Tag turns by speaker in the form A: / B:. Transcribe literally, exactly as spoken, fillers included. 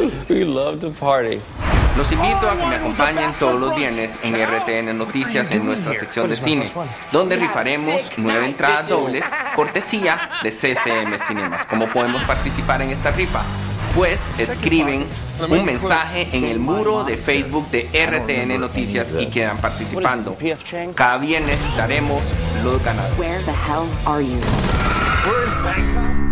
A: We love to party.
B: Los invito a que me acompañen todos los viernes en R T N Noticias en nuestra sección de cine, donde rifaremos nueve entradas dobles, cortesía de C C M Cinemas. ¿Cómo podemos participar en esta rifa? Pues escriben un mensaje en el muro de Facebook de R T N Noticias y quedan participando. Cada viernes daremos los ganadores.
C: Where the hell are you? We're in Bangkok.